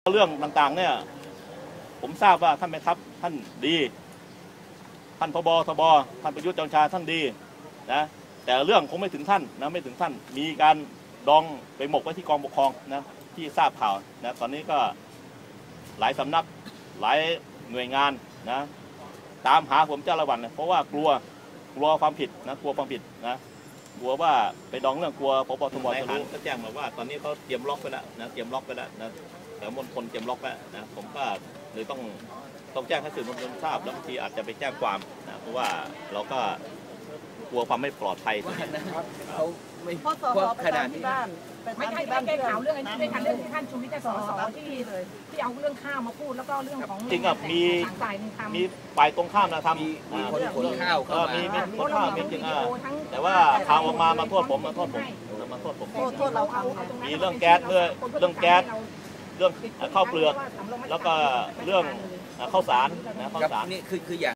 เรื่องต่างๆเนี่ยผมทราบว่าท่านแม่ทัพท่านดีท่านผบ.ทบ.ท่านประยุทธ์จันทร์โอชาท่านดีนะแต่เรื่องคงไม่ถึงท่านนะไม่ถึงท่านมีการดองไปหมกไว้ที่กองปกครองนะที่ทราบข่าวนะตอนนี้ก็หลายสำนักหลายหน่วยงานนะตามหาผมเจ้าละวันนะเพราะว่ากลัวความผิดนะกลัวความผิดนะกลัวว่าไปดองเรื่องกลัวพบ.ทบ.จะรู้ก็แจ้งมาว่าตอนนี้เขาเตรียมล็อกไปแล้วนะเตรียมล็อกไปแล้วนะแต่มณฑลเตรียมล็อกแล้วนะผมก็เลยต้องแจ้งให้สื่อมวลชนทราบแล้วบางทีอาจจะไปแจ้งความนะเพราะว่าเราก็กลัวความไม่ปลอดภัยเขาไม่เพราะขนาดนี้ไม่ใช่แก้ข่าวเรื่องนี้ด้วยกันเรื่องที่ท่านชูวิทย์สสที่เอาเรื่องข้าวมาพูดแล้วก็เรื่องของจริงกับมีฝ่ายตรงข้ามนะทำมีคนขนข้าวเข้ามามีคนข้าวมีจริงแต่ว่าข่าวออกมาโทษผมโทษผมมีเรื่องแก๊สเรื่องแก๊สเรื่องข้าวเปลือกแล้วก็เรื่องข้าวสารนะข้าวสารนี่คืออย่าง